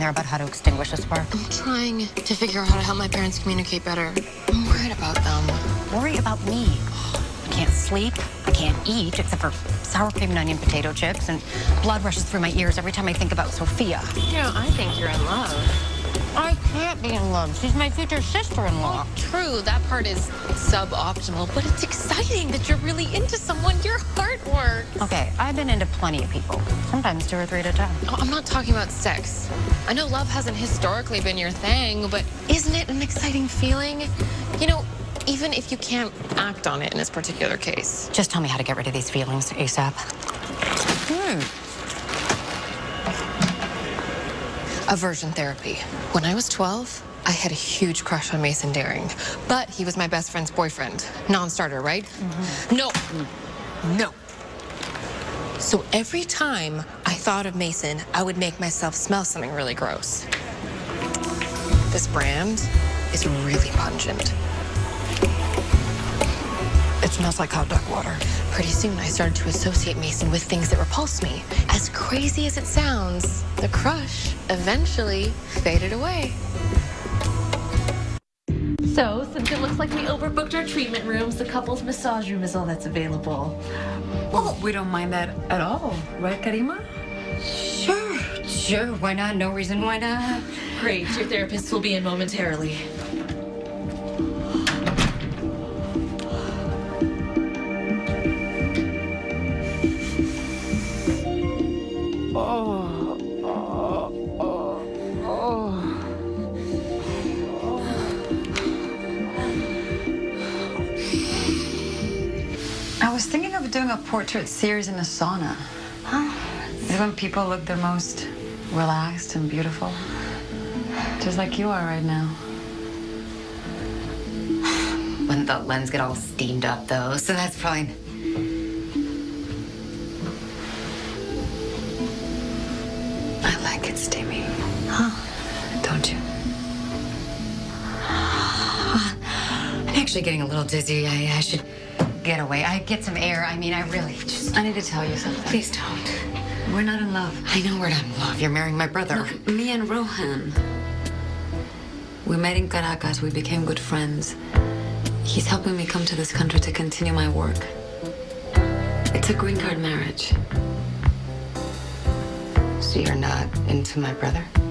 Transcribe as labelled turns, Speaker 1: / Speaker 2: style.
Speaker 1: there about how to extinguish a spark?
Speaker 2: I'm trying to figure out how to help my parents communicate better. I'm worried about them.
Speaker 1: Worry about me. I can't sleep. I can't eat, except for sour cream and onion potato chips, and blood rushes through my ears every time I think about S0fia.
Speaker 2: You know, I think you're in love.
Speaker 1: I can't be in love. She's my future sister-in-law.
Speaker 2: True, that part is suboptimal, but it's exciting that you're really into someone. Your heart works.
Speaker 1: Okay, I've been into plenty of people. Sometimes 2 or 3 at a time.
Speaker 2: Oh, I'm not talking about sex. I know love hasn't historically been your thing, but isn't it an exciting feeling? You know, even if you can't act on it in this particular case.
Speaker 1: Just tell me how to get rid of these feelings ASAP.
Speaker 2: Aversion therapy. When I was 12, I had a huge crush on Mason Daring, but he was my best friend's boyfriend. Non-starter, right? No. No. So every time I thought of Mason, I would make myself smell something really gross. This brand is really pungent. It smells like hot dog water. Pretty soon, I started to associate Mason with things that repulsed me. As crazy as it sounds, the crush eventually faded away.
Speaker 3: So, since it looks like we overbooked our treatment rooms, the couple's massage room is all that's available.
Speaker 4: Well, we don't mind that at all, right, Karima?
Speaker 1: Sure, why not? No reason why not.
Speaker 3: Great, your therapist will be in momentarily.
Speaker 4: I was thinking of doing a portrait series in a sauna. Is when people look their most relaxed and beautiful. Just like you are right now.
Speaker 1: Wouldn't the lens get all steamed up, though, so that's fine.
Speaker 4: I like it steamy. Huh? Don't you?
Speaker 1: I'm actually getting a little dizzy. I should get away. I get some air. I mean, I really just...
Speaker 4: I need to tell you something.
Speaker 1: Please don't.
Speaker 4: We're not in love.
Speaker 1: I know we're not in love. You're marrying my brother.
Speaker 4: No, me and Rohan. We met in Caracas. We became good friends. He's helping me come to this country to continue my work. It's a green card marriage.
Speaker 1: So you're not into my brother?